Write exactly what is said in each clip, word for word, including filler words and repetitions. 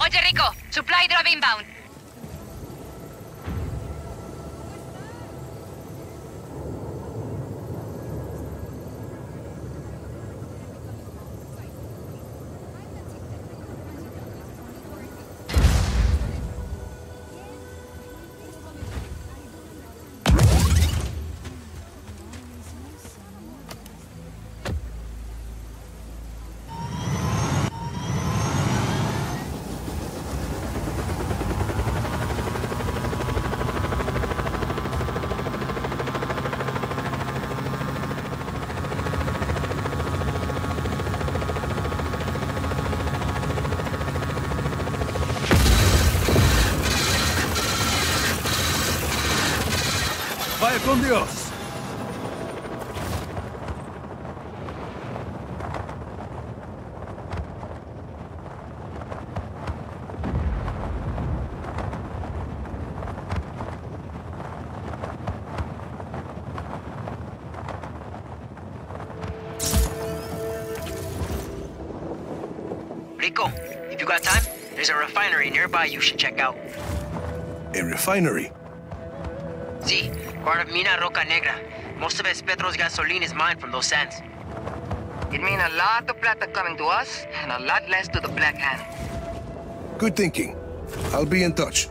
Roger, Rico. Supply drop inbound. ¡Vaya con Dios! Rico, if you got time, there's a refinery nearby you should check out. A refinery? See, part of Mina Roca Negra. Most of Espetro's gasoline is mined from those sands. It means a lot of plata coming to us, and a lot less to the Black Hand. Good thinking. I'll be in touch.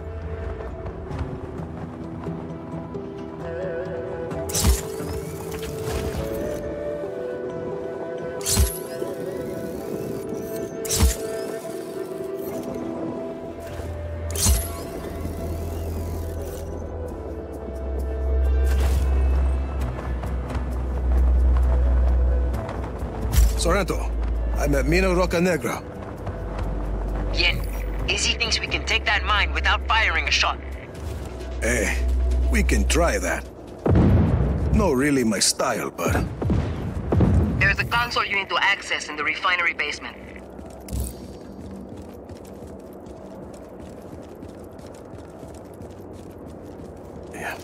Sorrento, I'm at Mina Roca Negra. Bien. Izzy thinks we can take that mine without firing a shot. Eh, we can try that. Not really my style, but... There's a console you need to access in the refinery basement. Yeah.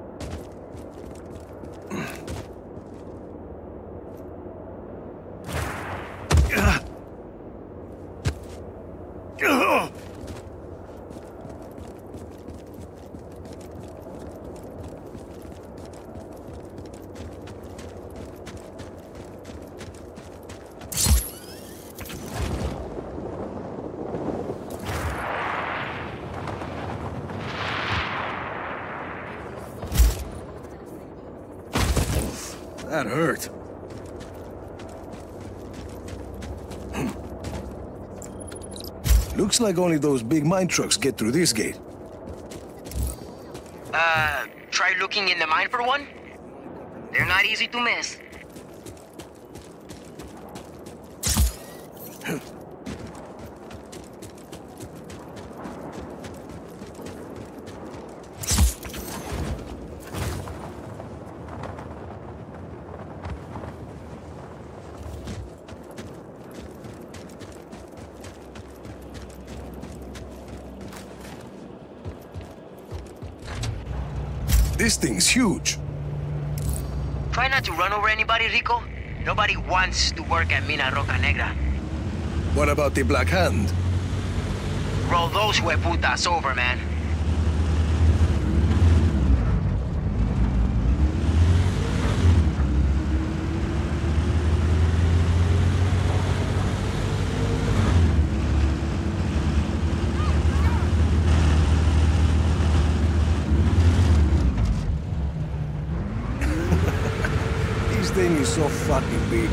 That hurt. Looks like only those big mine trucks get through this gate. Uh, try looking in the mine for one? They're not easy to miss. This thing's huge. Try not to run over anybody, Rico. Nobody wants to work at Mina Roca Negra. What about the Black Hand? Roll those hueputas over, man. This thing is so fucking big.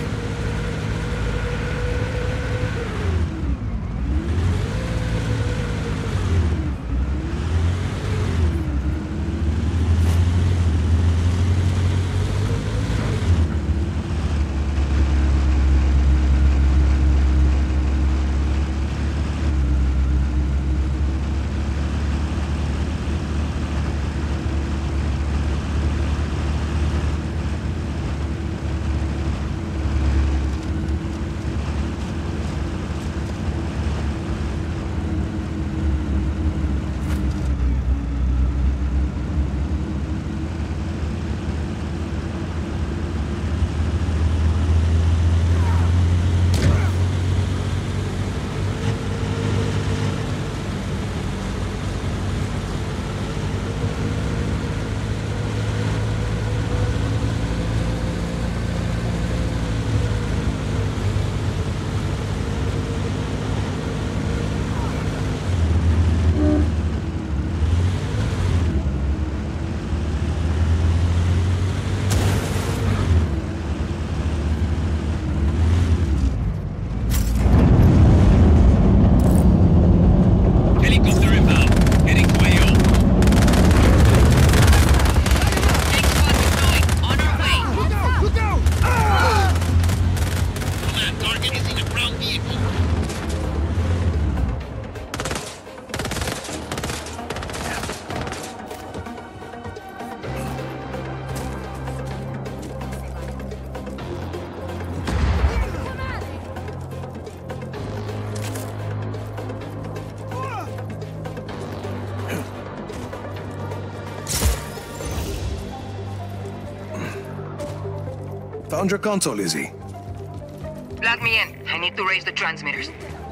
Found your console, Izzy. Plug me in. I need to raise the transmitters.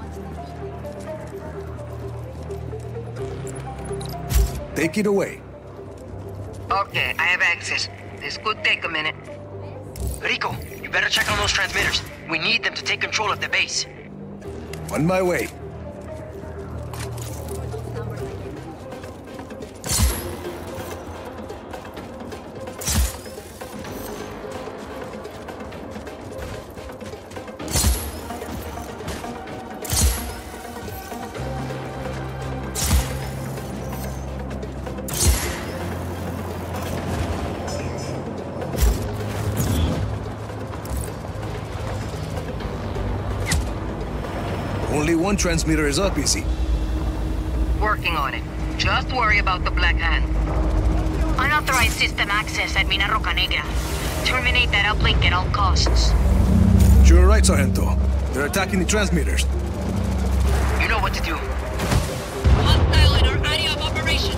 Take it away. Okay, I have access. This could take a minute. Rico, you better check on those transmitters. We need them to take control of the base. On my way. Only one transmitter is up, Izzy. Working on it. Just worry about the Black Hand. Unauthorized system access at Mina Roca Negra. Terminate that uplink at all costs. You're right, Sargento. They're attacking the transmitters. You know what to do. Hostile in our area of operation.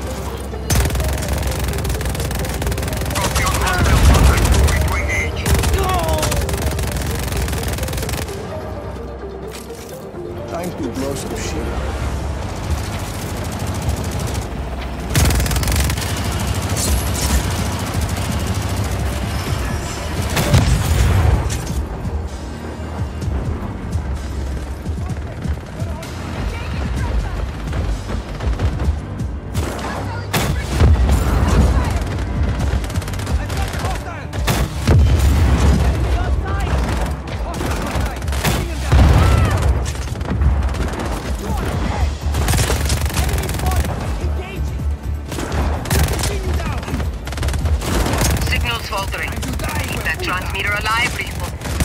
Time to blow some shit up. Transmitter alive, Rico.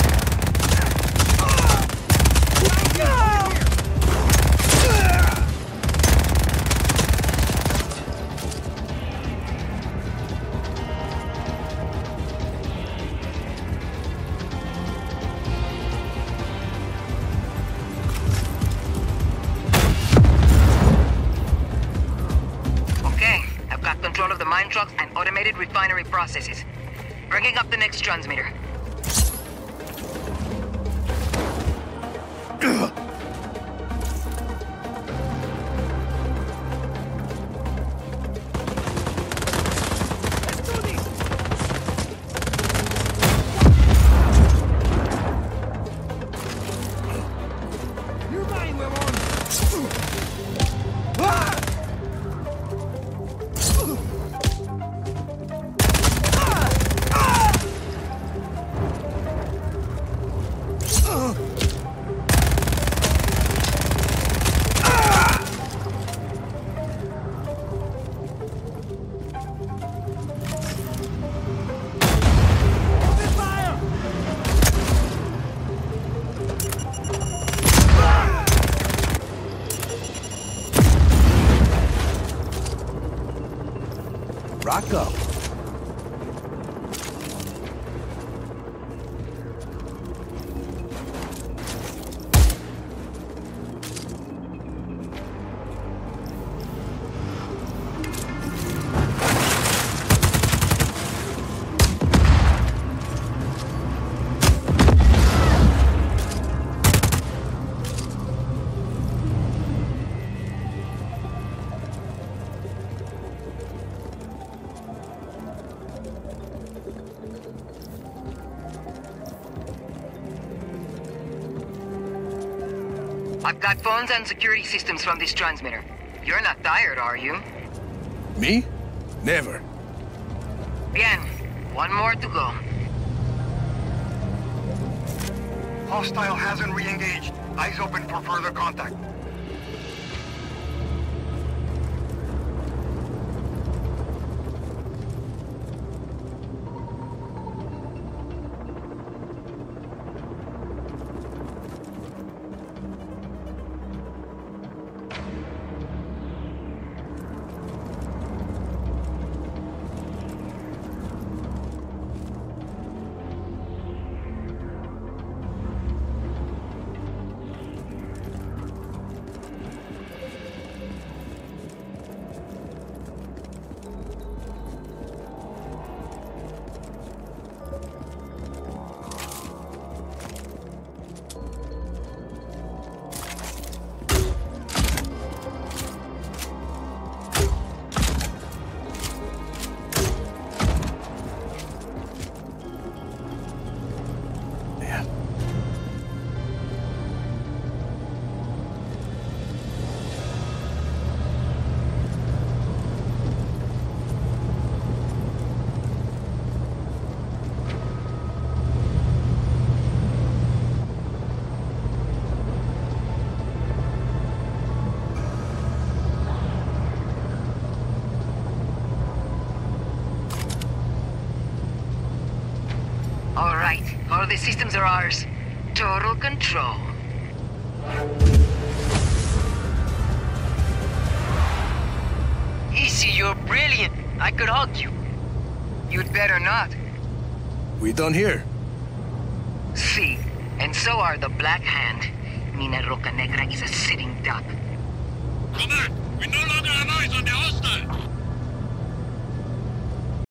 Okay, I've got control of the mine trucks and automated refinery processes. Bringing up the next transmitter. Rock up. I've got phones and security systems from this transmitter. You're not tired, are you? Me? Never. Bien. One more to go. Hostile hasn't re-engaged. Eyes open for further contact. the systems are ours. Total control. Easy, you're brilliant. I could hug you. You'd better not. We done here? See, and so are the Black Hand. Mina Rocanegra is a sitting duck. Command, we no longer have eyes on the hostile.